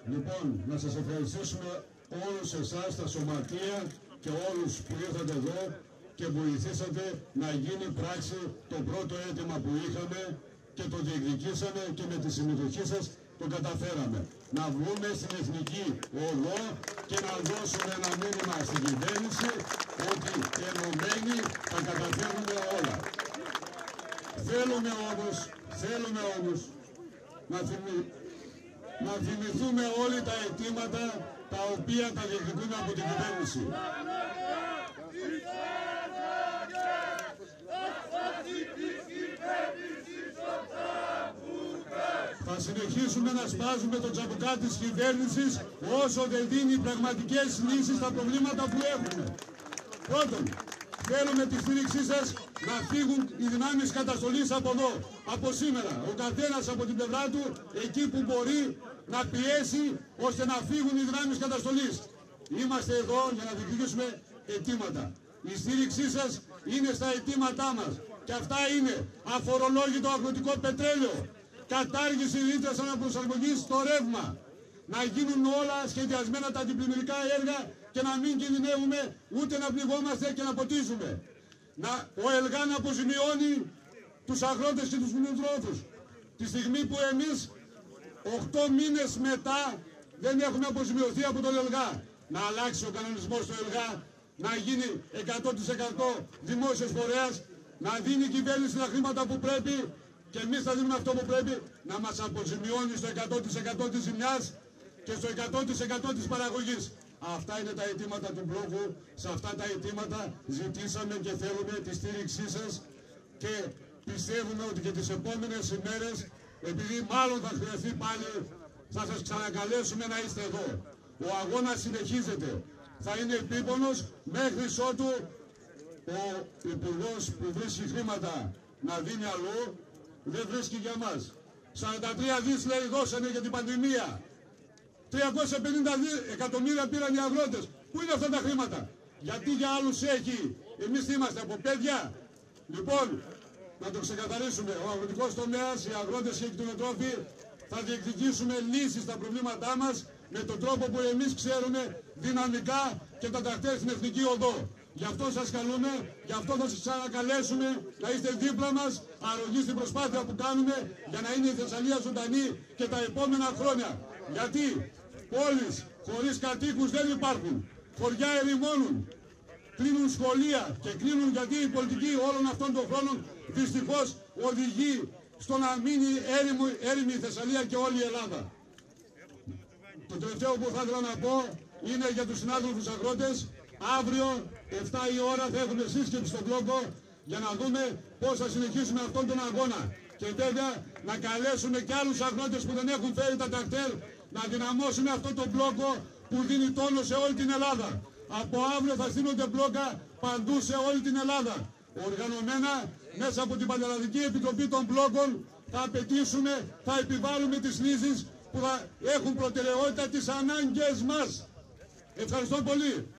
Λοιπόν, να σας ευχαριστήσουμε όλους εσάς, τα σωματεία και όλους που ήρθατε εδώ και βοηθήσατε να γίνει πράξη το πρώτο αίτημα που είχαμε και το διεκδικήσαμε και με τη συμμετοχή σας το καταφέραμε. Να βγούμε στην εθνική οδό και να δώσουμε ένα μήνυμα στην κυβέρνηση ότι ενωμένοι θα καταφέρουμε όλα. Θέλουμε όμως να θυμηθούμε όλοι τα αιτήματα τα οποία τα διεκδικούμε από την κυβέρνηση. Θα συνεχίσουμε να σπάζουμε το τσαμπουκά της κυβέρνησης όσο δεν δίνει πραγματικές λύσεις στα προβλήματα που έχουμε. Πρώτον, θέλουμε τη στήριξή σας να φύγουν οι δυνάμεις καταστολής από εδώ, από σήμερα. Ο καθένας από την πλευρά του, εκεί που μπορεί να πιέσει ώστε να φύγουν οι δυνάμεις καταστολής. Είμαστε εδώ για να διεκδικήσουμε αιτήματα. Η στήριξή σας είναι στα αιτήματά μας. Και αυτά είναι αφορολόγητο αγροτικό πετρέλαιο, κατάργηση ρήτρας αναπροσαρμογής στο ρεύμα, να γίνουν όλα σχεδιασμένα τα αντιπλημμυρικά έργα και να μην κινδυνεύουμε ούτε να πληγόμαστε και να ποτίζουμε. Ο ΕΛΓΑ να αποζημιώνει τους αγρότες και τους κτηνοτρόφους. Τη στιγμή που εμείς 8 μήνες μετά δεν έχουμε αποζημιωθεί από τον ΕΛΓΑ. Να αλλάξει ο κανονισμός του ΕΛΓΑ, να γίνει 100% δημόσιος φορέας, να δίνει η κυβέρνηση τα χρήματα που πρέπει και εμείς θα δίνουμε αυτό που πρέπει, να μας αποζημιώνει στο 100% της ζημιάς και στο 100% της παραγωγής. Αυτά είναι τα αιτήματα του μπλόκου. Σε αυτά τα αιτήματα ζητήσαμε και θέλουμε τη στήριξή σας και πιστεύουμε ότι και τις επόμενες ημέρες, επειδή μάλλον θα χρειαστεί πάλι, θα σας ξανακαλέσουμε να είστε εδώ. Ο αγώνας συνεχίζεται. Θα είναι επίπονος μέχρι ότου ο υπουργός που βρίσκει χρήματα να δίνει αλλού δεν βρίσκει για μας. 43 δις λέει δώσανε για την πανδημία. 350 εκατομμύρια πήραν οι αγρότες. Πού είναι αυτά τα χρήματα? Γιατί για άλλους έχει? Εμείς τι είμαστε, από παιδιά? Λοιπόν, να το ξεκαθαρίσουμε. Ο αγροτικός τομέας, οι αγρότες και οι κτηνοτρόφοι θα διεκδικήσουμε λύσεις στα προβλήματά μας με τον τρόπο που εμείς ξέρουμε, δυναμικά και τα τρακτέρ στην εθνική οδό. Γι' αυτό σας καλούμε, γι' αυτό θα σας ξανακαλέσουμε να είστε δίπλα μας, αρρωγοί στην προσπάθεια που κάνουμε για να είναι η Θεσσαλία ζωντανή και τα επόμενα χρόνια. Γιατί πόλεις χωρίς κατοίκους δεν υπάρχουν, χωριά ερημώνουν, κλείνουν σχολεία και κλείνουν γιατί η πολιτική όλων αυτών των χρόνων δυστυχώς οδηγεί στο να μείνει έρημη η Θεσσαλία και όλη η Ελλάδα. Το τελευταίο που θα ήθελα να πω είναι για τους συνάδελφους αγρότες. Αύριο 7 η ώρα θα έχουμε σύσκεψη στον μπλόκο για να δούμε πώς θα συνεχίσουμε αυτόν τον αγώνα. Και βέβαια να καλέσουμε και άλλους αγρότες που δεν έχουν φέρει τα τρακτέρ να δυναμώσουμε αυτόν τον μπλόκο που δίνει τόνο σε όλη την Ελλάδα. Από αύριο θα στείλονται μπλόκα παντού σε όλη την Ελλάδα. Οργανωμένα μέσα από την Πανελλαδική Επιτροπή των Μπλόκων θα απαιτήσουμε, θα επιβάλλουμε τις λύσεις που θα έχουν προτεραιότητα τις ανάγκες μας. Ευχαριστώ πολύ.